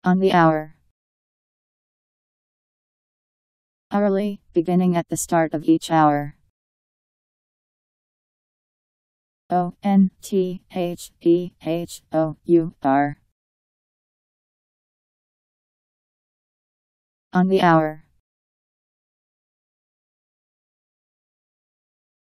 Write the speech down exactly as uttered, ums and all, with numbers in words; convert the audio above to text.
On the hour. Hourly, beginning at the start of each hour. O N T H E H O U R. On the hour.